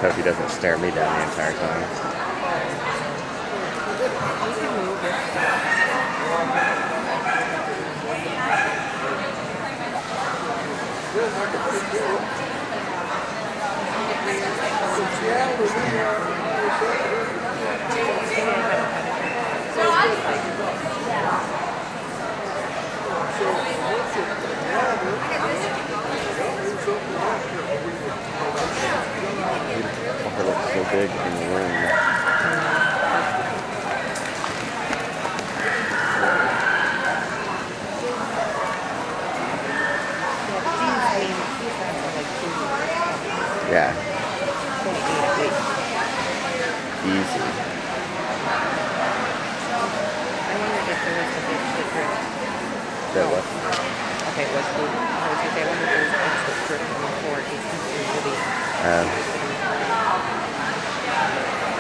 just hope he doesn't stare me down the entire time. It looks so big in the room. Yeah. Easy. I wonder if there was a big secret. That what? Okay, it was the, I was going to say, I wonder if there was a big secret before it gets into the